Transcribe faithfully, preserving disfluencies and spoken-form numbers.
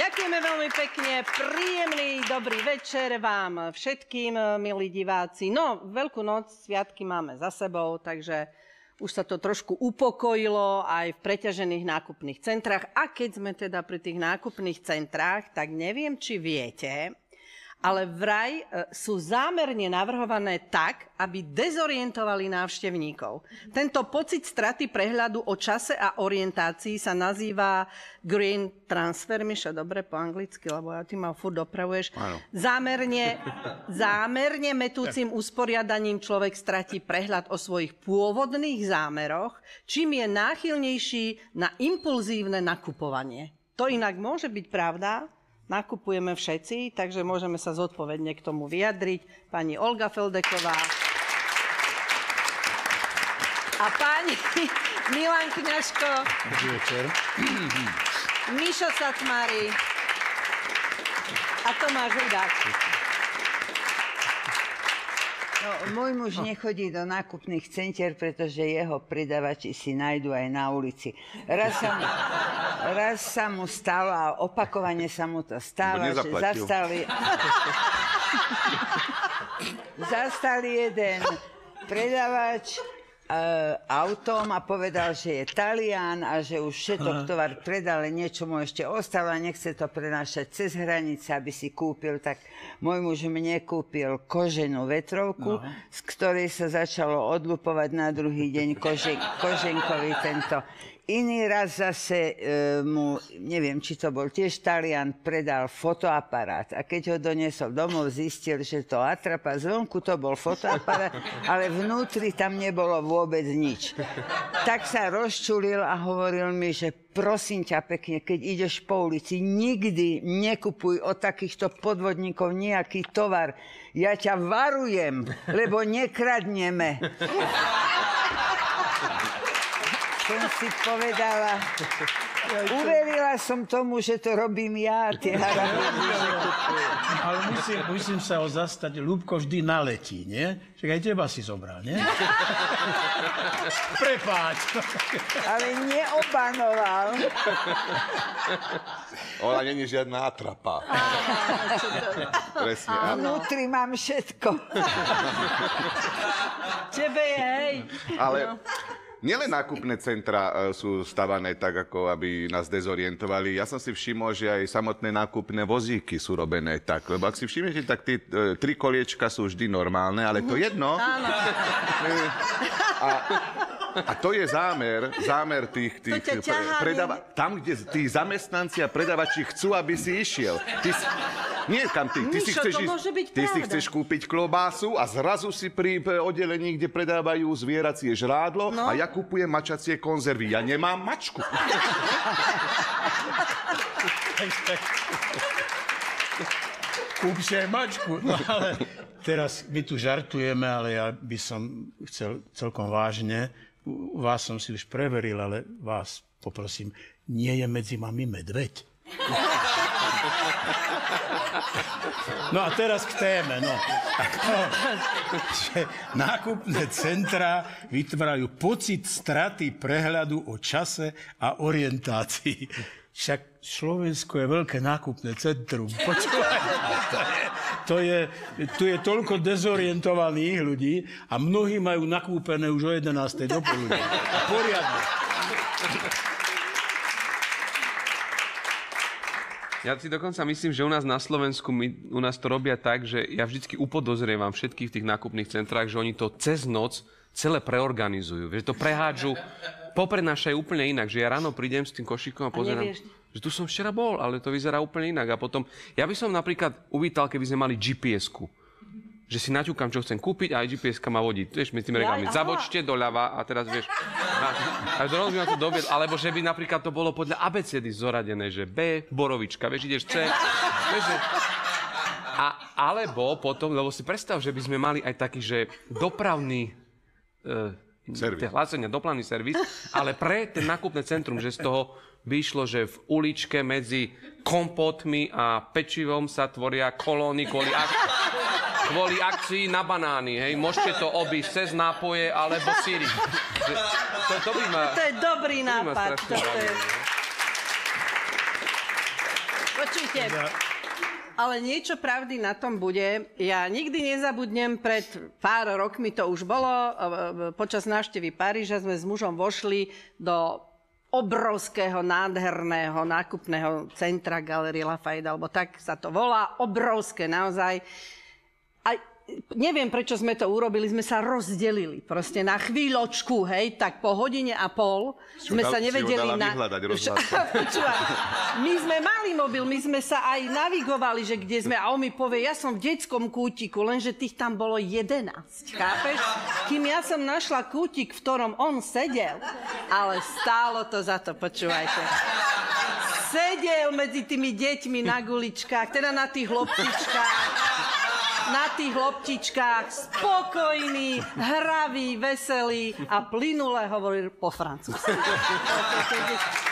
Ďakujeme veľmi pekne, príjemný dobrý večer vám všetkým, milí diváci. No, Veľkú noc, sviatky máme za sebou, takže už sa to trošku upokojilo aj v preťažených nákupných centrách. A keď sme teda pri tých nákupných centrách, tak neviem, či viete, ale vraj sú zámerne navrhované tak, aby dezorientovali návštevníkov. Tento pocit straty prehľadu o čase a orientácii sa nazýva green transfer. Mišo, dobre po anglicky, lebo ja ty ma furt dopravuješ. Zámerne, zámerne metúcim usporiadaním človek stratí prehľad o svojich pôvodných zámeroch, čím je náchylnejší na impulzívne nakupovanie. To inak môže byť pravda. Nakupujeme všetci, takže môžeme sa zodpovedne k tomu vyjadriť. Pani Olga Feldeková a pani Milan Kňažko, Mišo Sacmári a Tomáš Hudák. No, môj muž nechodí do nákupných centier, pretože jeho pridavači si nájdu aj na ulici. Raz sa mu, raz sa mu stalo a opakovane sa mu to stáva, že zastali, zastali jeden predavač Uh, autom a povedal, že je Talian a že už všetok tovar predal, ale niečo mu ešte ostalo a nechce to prenášať cez hranice, aby si kúpil. Tak môj muž mne kúpil koženú vetrovku, no. z ktorej sa začalo odlupovať na druhý deň kože, koženkový tento. Iný raz zase e, mu, neviem, či to bol tiež Talian, predal fotoaparát. A keď ho doniesol domov, zistil, že to atrapa. Zvonku to bol fotoaparát, ale vnútri tam nebolo vôbec nič. Tak sa rozčulil a hovoril mi, že prosím ťa pekne, keď ideš po ulici, nikdy nekupuj od takýchto podvodníkov nejaký tovar. Ja ťa varujem, lebo nekradneme. Som si povedala, uverila som tomu, že to robím ja. Tie ale musím, musím sa ho zastať, Ľubko vždy naletí, nie? Však aj teba si zobral, nie? Prepáč. Ale neobanoval. Ona není žiadna atrapa. Presne. A vnútri mám všetko. Tebe je, hej. Ale... Nielen nákupné centra sú stavané tak, ako aby nás dezorientovali. Ja som si všimol, že aj samotné nákupné vozíky sú robené tak. Lebo ak si všimnete, tak tie e, tri koliečka sú vždy normálne, ale to jedno... Áno. A, a to je zámer, zámer tých... tých to ťa predáva, tam, kde tí zamestnanci a predávači chcú, aby si išiel. Ty si, nie, kam ty. Ty, Mišo, si chceš, ty si chceš kúpiť klobásu a zrazu si pri oddelení, kde predávajú zvieracie žrádlo no. a ja kupujem mačacie konzervy. Ja nemám mačku. Kúp si aj mačku. No ale teraz my tu žartujeme, ale ja by som chcel celkom vážne. Vás som si už preveril, ale vás poprosím, nie je medzi vami medveď? No a teraz k téme, no. Že nákupné centrá vytvárajú pocit straty prehľadu o čase a orientácii. Však Slovensko je veľké nákupné centrum. Počúvaj, to je, tu je toľko dezorientovaných ľudí a mnohí majú nakúpené už o jedenástej do poludnia. Poriadne. Ja si dokonca myslím, že u nás na Slovensku, my, u nás to robia tak, že ja vždycky upodozrievam všetkých v tých nákupných centrách, že oni to cez noc celé preorganizujú. Vieš, to prehádžu, poprenášajú úplne inak. Že ja ráno prídem s tým košíkom a pozerám, a že tu som včera bol, ale to vyzerá úplne inak. A potom, ja by som napríklad uvítal, keby sme mali gé pé esku. Že si naťukám, čo chcem kúpiť a aj gé pé eska ma vodí. Vieš, my s tým reklamy. Zabočte doľava a teraz vieš... A, a doľava by ma to doviedl. Alebo že by napríklad to bolo podľa abecedy zoradené, že B, borovička, vieš, ideš C. Vieš, že... A, alebo potom, lebo si predstav, že by sme mali aj taký, že dopravný... E, servis. Hlásenia, dopravný servis, ale pre ten nákupné centrum, že z toho by išlo, že v uličke medzi kompotmi a pečivom sa tvoria kolóny kvôli... Kvôli akcii na banány, hej, môžete to obísť cez nápoje alebo síry. To, to, by ma, to je dobrý nápad. To je... Počujte, ale niečo pravdy na tom bude. Ja nikdy nezabudnem, pred pár rokmi to už bolo, počas návštevy Paríža sme s mužom vošli do obrovského, nádherného nákupného centra Galerie Lafayette, alebo tak sa to volá, obrovské naozaj. A neviem, prečo sme to urobili, sme sa rozdelili proste na chvíľočku, hej, tak po hodine a pol sme dal, sa nevedeli na... Počúvaj, my sme mali mobil, my sme sa aj navigovali, že kde sme, a on mi povie, ja som v detskom kútiku, lenže tých tam bolo jedenásť, chápeš? Kým ja som našla kútik, v ktorom on sedel, ale stálo to za to, počúvajte. Sedel medzi tými deťmi na guličkách, teda na tých loptičkách, na tých loptičkách, spokojný, hravý, veselý a plynule hovoril po francúzsky.